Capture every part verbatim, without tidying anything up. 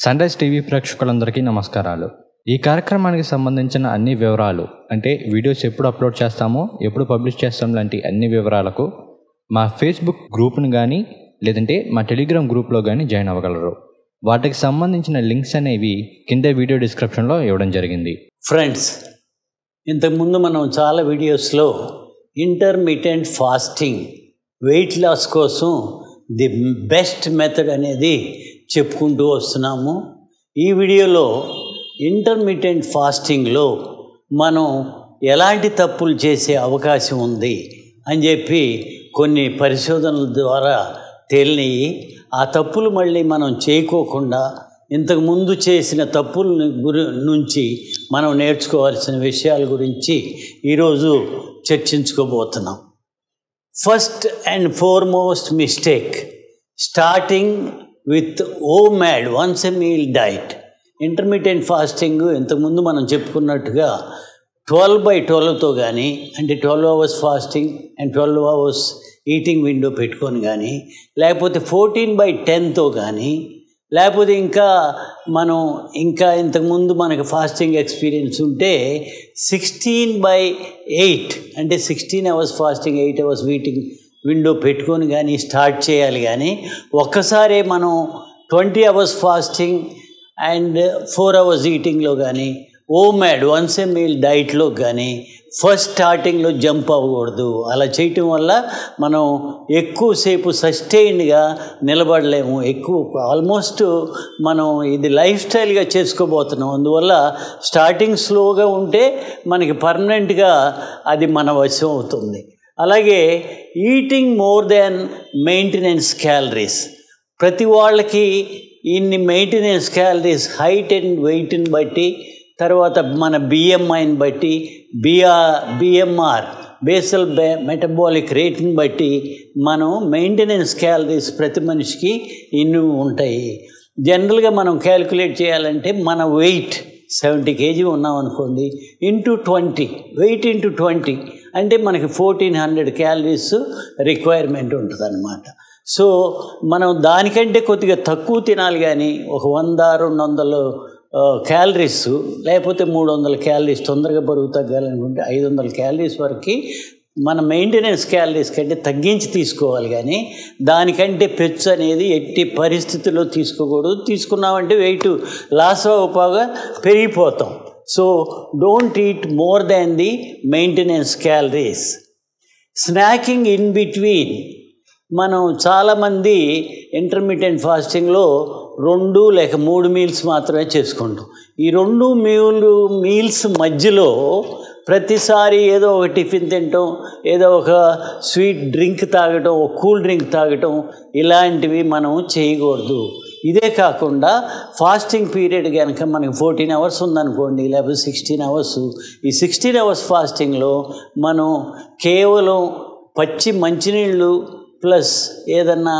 Sunrise TV ప్రేక్షకులందరికీ నమస్కారాలు. ఈ కార్యక్రమానికి సంబంధించిన అన్ని వివరాలు, అంటే వీడియోస్ ఎప్పుడు అప్లోడ్ చేస్తామో, ఎప్పుడు పబ్లిష్ చేస్తాం లాంటి అన్ని వివరాలకు మా ఫేస్బుక్ గ్రూప్ని కానీ లేదంటే మా టెలిగ్రామ్ గ్రూప్లో కానీ జాయిన్ అవ్వగలరు. వాటికి సంబంధించిన లింక్స్ అనేవి కింద వీడియో డిస్క్రిప్షన్లో ఇవ్వడం జరిగింది. ఫ్రెండ్స్, ఇంతకుముందు మనం చాలా వీడియోస్లో ఇంటర్మిటెంట్ ఫాస్టింగ్ వెయిట్ లాస్ కోసం ది బెస్ట్ మెథడ్ అనేది చెప్పుకుంటూ వస్తున్నాము. ఈ వీడియోలో ఇంటర్మిటెంట్ ఫాస్టింగ్లో మనం ఎలాంటి తప్పులు చేసే అవకాశం ఉంది అని చెప్పి కొన్ని పరిశోధనల ద్వారా తేలినాయి. ఆ తప్పులు మళ్ళీ మనం చేయకోకుండా ఇంతకుముందు చేసిన తప్పుల గురి నుంచి మనం నేర్చుకోవాల్సిన విషయాల గురించి ఈరోజు చర్చించుకోబోతున్నాం. First and foremost mistake, starting with OMAD once a meal diet. Intermediate fasting ఇంతకుముందు మనం చెప్పుకున్నట్టుగా ట్వెల్వ్ బై ట్వెల్వ్తో కానీ, అంటే twelve hours fasting and twelve hours eating window పెట్టుకొని కానీ, లేకపోతే ఫోర్టీన్ బై టెన్తో కానీ, లేకపోతే ఇంకా మనం ఇంకా ఇంతకుముందు మనకు ఫాస్టింగ్ ఎక్స్పీరియన్స్ ఉంటే సిక్స్టీన్ బై ఎయిట్ అంటే sixteen hours fasting eight hours eating window పెట్టుకొని కానీ స్టార్ట్ చేయాలి. కానీ ఒక్కసారే మనం twenty hours fasting and four hours ఈటింగ్లో కానీ, ఓమాడ్ వన్స్ ఏ మీల్ డైట్లో కానీ ఫస్ట్ స్టార్టింగ్లో జంప్ అవ్వకూడదు. అలా చేయటం వల్ల మనం ఎక్కువసేపు సస్టైన్డ్గా నిలబడలేము. ఎక్కువ ఆల్మోస్ట్ మనం ఇది లైఫ్ స్టైల్గా చేసుకోబోతున్నాం. అందువల్ల స్టార్టింగ్ స్లోగా ఉంటే మనకి పర్మనెంట్గా అది మన వశం అవుతుంది. అలాగే eating more than maintenance calories. ప్రతి వాళ్ళకి ఇన్ని మెయింటెనెన్స్ క్యాలరీస్ హైట్ అండ్ వెయిట్ని బట్టి, తర్వాత మన బిఎంఐని బట్టి, బిఆర్ బిఎంఆర్ బేసల్ బే మెటబాలిక్ రేట్ని బట్టి మనం మెయింటెనెన్స్ క్యాలరీస్ ప్రతి మనిషికి ఇన్ని ఉంటాయి. జనరల్గా మనం క్యాలిక్యులేట్ చేయాలంటే మన వెయిట్ సెవెంటీ కేజీ ఉన్నాం అనుకోండి, into twenty weight into twenty అంటే మనకి ఫోర్టీన్ హండ్రెడ్ క్యాలరీస్ రిక్వైర్మెంట్ ఉంటుంది అన్నమాట. సో మనం దానికంటే కొద్దిగా తక్కువ తినాలి. కానీ ఒక వంద రెండు వందలు క్యాలరీస్ లేకపోతే మూడు వందల క్యాలరీస్ తొందరగా బరువు తగ్గాలనుకుంటే ఐదు వందల క్యాలరీస్ వరకు మన మెయింటెనెన్స్ క్యాలరీస్ కంటే తగ్గించి తీసుకోవాలి. కానీ దానికంటే పెచ్చు అనేది ఎట్టి పరిస్థితుల్లో తీసుకోకూడదు. తీసుకున్నామంటే వెయిట్ లాస్ అవ్వగా పెరిగిపోతాం. So don't eat more than the maintenance calories. Snacking in between. మనం చాలామంది ఇంటర్మీడియట్ ఫాస్టింగ్లో రెండు లేక మూడు మీల్స్ మాత్రమే చేసుకుంటాం. ఈ రెండు మీల్ మీల్స్ మధ్యలో ప్రతిసారి ఏదో ఒక టిఫిన్ తినటం, ఏదో ఒక స్వీట్ డ్రింక్ తాగటం, ఒక కూల్ డ్రింక్ తాగటం, ఇలాంటివి మనం చేయకూడదు. ఇదే కాకుండా ఫాస్టింగ్ పీరియడ్ కనుక మనకి ఫోర్టీన్ అవర్స్ ఉందనుకోండి, లేకపోతే సిక్స్టీన్ అవర్స్, ఈ సిక్స్టీన్ అవర్స్ ఫాస్టింగ్లో మనం కేవలం పచ్చి మంచినీళ్ళు ప్లస్ ఏదన్నా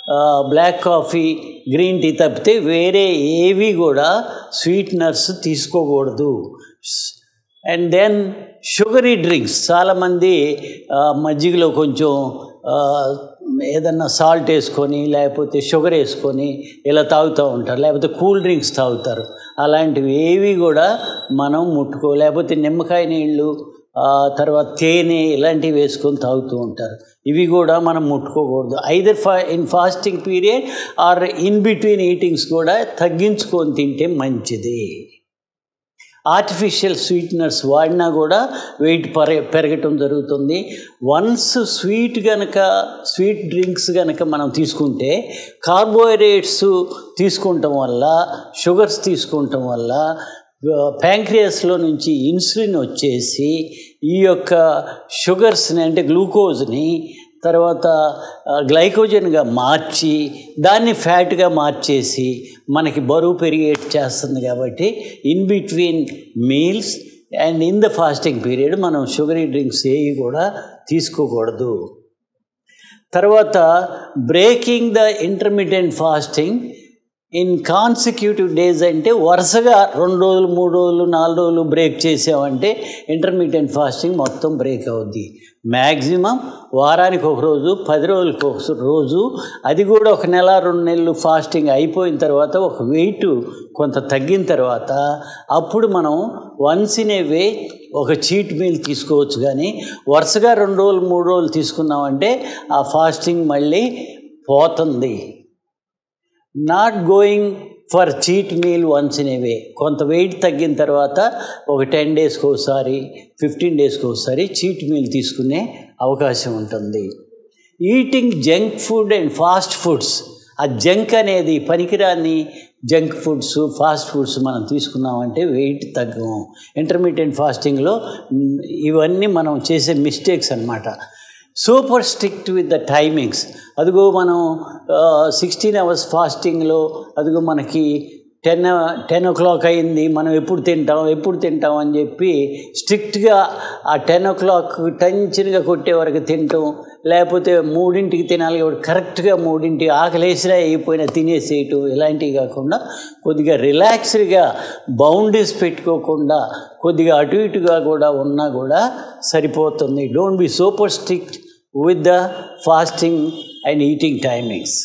బ్లాక్ కాఫీ, గ్రీన్ టీ తప్పితే వేరే ఏవి కూడా స్వీట్నర్స్ తీసుకోకూడదు. And then sugary drinks. చాలామంది మజ్జిగలో కొంచెం ఏదన్నా సాల్ట్ వేసుకొని లేకపోతే షుగర్ వేసుకొని ఇలా తాగుతూ ఉంటారు, లేకపోతే కూల్ డ్రింక్స్ తాగుతారు. అలాంటివి ఏవి కూడా మనం ముట్టుకో, లేకపోతే నిమ్మకాయ నీళ్ళు, తర్వాత తేనె ఇలాంటివి వేసుకొని తాగుతూ ఉంటారు. ఇవి కూడా మనం ముట్టుకోకూడదు. ఐదర్ ఫా in fasting period or in between eatings కూడా తగ్గించుకొని తింటే మంచిది. ఆర్టిఫిషియల్ స్వీట్నర్స్ వాడినా కూడా వెయిట్ పెర పెరగటం జరుగుతుంది. వన్స్ స్వీట్ కనుక స్వీట్ డ్రింక్స్ కనుక మనం తీసుకుంటే కార్బోహైడ్రేట్స్ తీసుకుంటాం వల్ల, షుగర్స్ తీసుకుంటాం వల్ల ప్యాంక్రియాస్లో నుంచి ఇన్సులిన్ వచ్చేసి ఈ యొక్క షుగర్స్ని అంటే గ్లూకోజ్ని తర్వాత గ్లైకోజన్గా మార్చి దాన్ని ఫ్యాట్గా మార్చేసి మనకి బరువు పెరిగేట్ చేస్తుంది. కాబట్టి in between meals and in the fasting period మనం షుగరీ డ్రింక్స్ ఏవి కూడా తీసుకోకూడదు. తర్వాత breaking the intermediate fasting in consecutive days అంటే వరుసగా రెండు రోజులు మూడు రోజులు నాలుగు రోజులు బ్రేక్ చేసామంటే ఇంటర్మీడియట్ ఫాస్టింగ్ మొత్తం బ్రేక్ అవుద్ది. మ్యాక్సిమం వారానికి ఒక రోజు, పది రోజులకు ఒక రోజు, అది కూడా ఒక నెల రెండు నెలలు ఫాస్టింగ్ అయిపోయిన తర్వాత ఒక వెయిట్ కొంత తగ్గిన తర్వాత అప్పుడు మనం వన్స్ ఇన్ ఏ వే ఒక చీట్ మీల్ తీసుకోవచ్చు. కానీ వరుసగా రెండు రోజులు మూడు రోజులు తీసుకున్నామంటే ఆ ఫాస్టింగ్ మళ్ళీ పోతుంది. Not going for cheat meal once in a way. కొంత వెయిట్ తగ్గిన తర్వాత ఒక టెన్ డేస్కి ఒకసారి, ఫిఫ్టీన్ డేస్కి ఒకసారి చీట్ మీల్ తీసుకునే అవకాశం ఉంటుంది. Eating junk food and fast foods, ఆ జంక్ అనేది పనికిరాని జంక్ ఫుడ్స్, ఫాస్ట్ ఫుడ్స్ మనం తీసుకున్నామంటే వెయిట్ తగ్గము. ఇంటర్మీడియట్ ఫాస్టింగ్లో ఇవన్నీ మనం చేసే మిస్టేక్స్ అన్నమాట. Super strict with the timings. అదిగో మనం సిక్స్టీన్ అవర్స్ ఫాస్టింగ్లో అదిగో మనకి టెన్ టెన్ ఓ క్లాక్ అయింది, మనం ఎప్పుడు తింటాం ఎప్పుడు తింటాం అని చెప్పి స్ట్రిక్ట్గా ఆ టెన్ ఓ క్లాక్ టెన్షన్గా కొట్టే వరకు తింటాం, లేకపోతే మూడింటికి తినాలి కాబట్టి కరెక్ట్గా మూడింటికి ఆకలేసినా అయిపోయినా తినేసేయటం, ఇలాంటివి కాకుండా కొద్దిగా రిలాక్స్డ్గా బౌండరీస్ పెట్టుకోకుండా కొద్దిగా అటు ఇటుగా కూడా ఉన్నా కూడా సరిపోతుంది. Don't be super strict with the fasting and eating timings.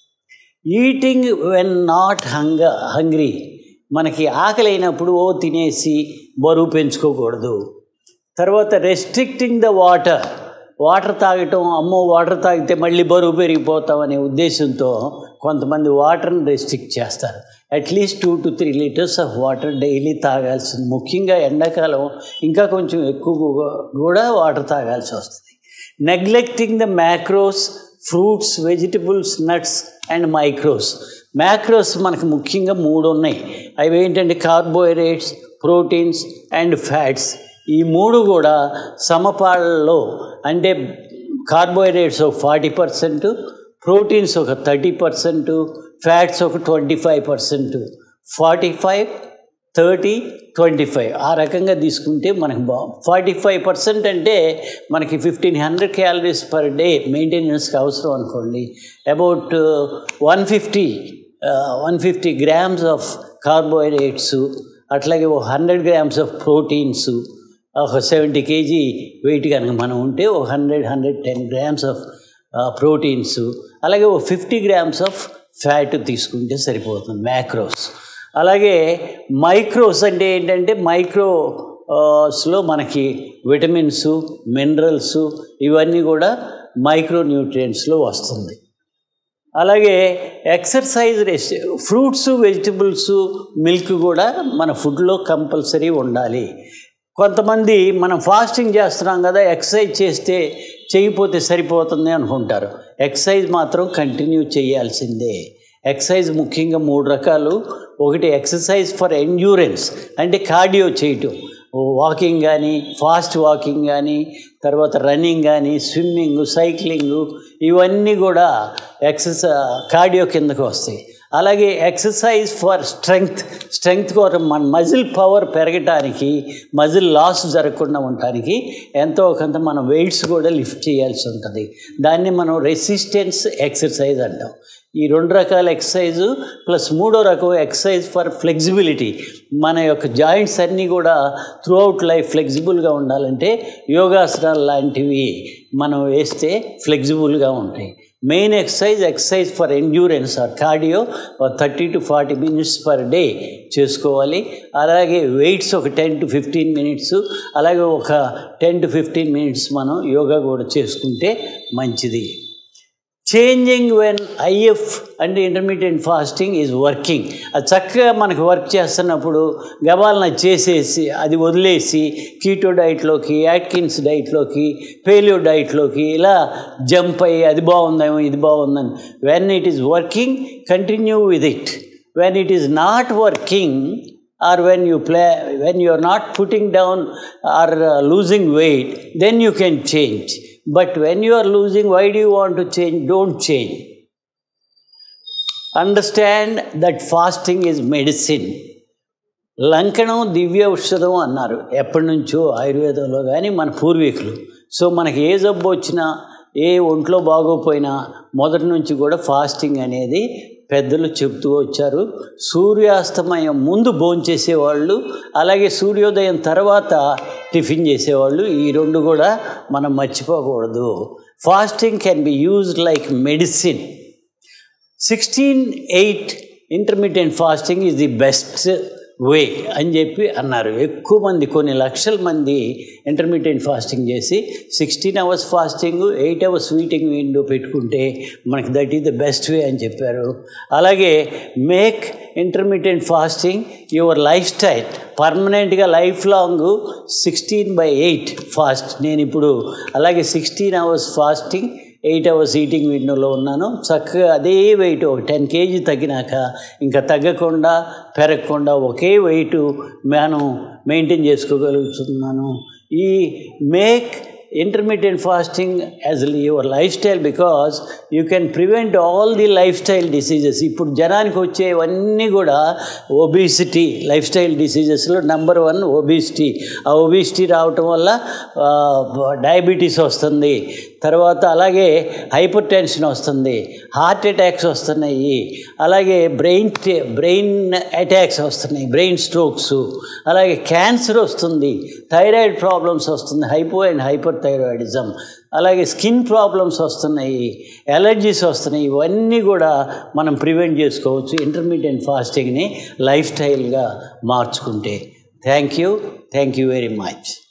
Eating when not hung hungry మనకి ఆకలి అయినప్పుడు ఓ తినేసి బరువు పెంచుకోకూడదు. తర్వాత రెస్ట్రిక్టింగ్ ద వాటర్, వాటర్ తాగటం, అమ్మో వాటర్ తాగితే మళ్ళీ బరువు పెరిగిపోతాం అనే ఉద్దేశంతో కొంతమంది వాటర్ని రెస్ట్రిక్ట్ చేస్తారు. At least two to three litres of water daily తాగాల్సింది. ముఖ్యంగా ఎండాకాలం ఇంకా కొంచెం ఎక్కువ కూడా వాటర్ తాగాల్సి వస్తుంది. Neglecting the macros, fruits, vegetables, nuts and micros. Macros మనకు ముఖ్యంగా మూడు ఉన్నాయి. అవి ఏంటంటే కార్బోహైడ్రేట్స్, ప్రోటీన్స్ అండ్ ఫ్యాట్స్. ఈ మూడు కూడా సమపాళ్ళలో, అంటే కార్బోహైడ్రేట్స్ ఒక ఫార్టీ పర్సెంట్, ప్రోటీన్స్ ఒక థర్టీ పర్సెంట్, ఫ్యాట్స్ ఒక twenty five percent. Forty five thirty twenty five ఆ రకంగా తీసుకుంటే మనకు బా ఫార్టీ ఫైవ్ పర్సెంట్ అంటే మనకి fifteen hundred calories per day మెయింటెనెన్స్కి అవసరం అనుకోండి. About one fifty one fifty grams of carbohydrates, అట్లాగే ఒక హండ్రెడ్ గ్రామ్స్ ఆఫ్ ప్రోటీన్స్, ఒక సెవెంటీ కేజీ వెయిట్ కనుక మనం ఉంటే ఒక hundred hundred ten grams of proteins, అలాగే ఒక ఫిఫ్టీ గ్రామ్స్ ఆఫ్ ఫ్యాట్ తీసుకుంటే సరిపోతుంది మ్యాక్రోస్. అలాగే మైక్రోస్ అంటే ఏంటంటే మైక్రోస్లో మనకి విటమిన్స్, మినరల్స్ ఇవన్నీ కూడా మైక్రో న్యూట్రియంట్స్లో వస్తుంది. అలాగే exercise, rest, fruits, vegetables, milk కూడా మన ఫుడ్లో కంపల్సరీ ఉండాలి. కొంతమంది మనం ఫాస్టింగ్ చేస్తున్నాం కదా, ఎక్సర్సైజ్ చేస్తే చేయకపోతే సరిపోతుంది అనుకుంటారు. ఎక్సర్సైజ్ మాత్రం కంటిన్యూ చేయాల్సిందే. ఎక్సర్సైజ్ ముఖ్యంగా మూడు రకాలు. ఒకటి ఎక్సర్సైజ్ ఫర్ ఎండ్యూరెన్స్, అంటే కార్డియో చేయటం, వాకింగ్ కానీ, ఫాస్ట్ వాకింగ్ కానీ, తర్వాత రన్నింగ్ కానీ, స్విమ్మింగ్, సైక్లింగ్, ఇవన్నీ కూడా ఎక్సర్సైజ్ కార్డియో కిందకు వస్తాయి. అలాగే ఎక్సర్సైజ్ ఫర్ స్ట్రెంగ్త్, స్ట్రెంగ్త్ కోసం మన మజిల్ పవర్ పెరగటానికి, మజిల్ లాస్ జరగకుండా ఉండటానికి ఎంతో కొంత మనం వెయిట్స్ కూడా లిఫ్ట్ చేయాల్సి ఉంటుంది. దాన్ని మనం రెసిస్టెన్స్ ఎక్సర్సైజ్ అంటాం. ఈ రెండు రకాల ఎక్సర్సైజు ప్లస్ మూడో రకం ఎక్సర్సైజ్ ఫర్ ఫ్లెక్సిబిలిటీ. మన యొక్క జాయింట్స్ అన్నీ కూడా త్రూ అవుట్ లైఫ్ ఫ్లెక్సిబుల్గా ఉండాలంటే యోగాసనాలు లాంటివి మనం వేస్తే ఫ్లెక్సిబుల్గా ఉంటాయి. Main exercise exercise for endurance or cardio thirty to forty minutes per day చేసుకోవాలి. అలాగే వెయిట్స్ ఒక టెన్ టు ఫిఫ్టీన్ మినిట్స్, అలాగే ఒక టెన్ టు ఫిఫ్టీన్ మినిట్స్ మనం యోగా కూడా చేసుకుంటే మంచిది. చేంజింగ్ వెన్ ఐఎఫ్ అంటే ఇంటర్మీడియట్ ఫాస్టింగ్ ఈజ్ వర్కింగ్. అది చక్కగా మనకు వర్క్ చేస్తున్నప్పుడు గబాలన చేసేసి అది వదిలేసి కీటో డైట్లోకి, యాట్కిన్స్ డైట్లోకి, పేలియో డైట్లోకి ఇలా జంప్ అయ్యి అది బాగుందేమో ఇది బాగుందని. When it is working continue with it. When it is not working or when you play when you are not putting down or uh, losing weight, then you can change. But when you are losing, why do you want to change? Don't change. Understand that fasting is medicine. లంకణం దివ్య ఔషధం అన్నారు ఎప్పటి నుంచో ఆయుర్వేదంలో కానీ మన పూర్వీకులు. సో మనకి ఏ జబ్బు వచ్చినా, ఏ ఒంట్లో బాగోపోయినా మొదటి నుంచి కూడా ఫాస్టింగ్ అనేది పెద్దలు చెప్తూ వచ్చారు. సూర్యాస్తమయం ముందు భోంచేసేవాళ్ళు, అలాగే సూర్యోదయం తర్వాత టిఫిన్ చేసేవాళ్ళు. ఈ రెండు కూడా మనం మర్చిపోకూడదు. Fasting can be used like medicine. Sixteen eight intermediate fasting is the best way అని చెప్పి అన్నారు. ఎక్కువ మంది, కొన్ని లక్షల మంది ఇంటర్మీడియట్ ఫాస్టింగ్ చేసి sixteen hours fasting, eight hours eating window పెట్టుకుంటే మనకి that is the best way అని చెప్పారు. అలాగే make intermediate fasting your lifestyle, పర్మనెంట్గా lifelong sixteen by eight fast. నేను ఇప్పుడు అలాగే sixteen hours fasting, eight hours eating విండోలో ఉన్నాను. చక్కగా అదే వెయిట్ ఒక టెన్ కేజీ తగ్గినాక ఇంకా తగ్గకుండా పెరగకుండా ఒకే వెయిట్ నేను మెయింటైన్ చేసుకోగలుగుతున్నాను. ఈ make intermittent fasting as your lifestyle because you can prevent all the lifestyle diseases. ఇప్పుడు జనానికి వచ్చేవన్నీ కూడా ఒబిసిటీ, లైఫ్ స్టైల్ డిసీజెస్లో నెంబర్ వన్ ఒబిసిటీ. ఆ ఒబిసిటీ రావటం వల్ల డయాబెటీస్ వస్తుంది, తర్వాత అలాగే హైపర్ టెన్షన్ వస్తుంది, హార్ట్ అటాక్స్ వస్తున్నాయి, అలాగే బ్రెయిన్ బ్రెయిన్ అటాక్స్ వస్తున్నాయి, బ్రెయిన్ స్ట్రోక్స్, అలాగే క్యాన్సర్ వస్తుంది, థైరాయిడ్ ప్రాబ్లమ్స్ వస్తుంది, హైపో అండ్ హైపర్ థైరాయిడిజం, అలాగే స్కిన్ ప్రాబ్లమ్స్ వస్తున్నాయి, ఎలర్జీస్ వస్తున్నాయి. ఇవన్నీ కూడా మనం ప్రివెంట్ చేసుకోవచ్చు ఇంటర్మీడియట్ ఫాస్టింగ్ని లైఫ్ స్టైల్గా మార్చుకుంటే. Thank you thank you very much.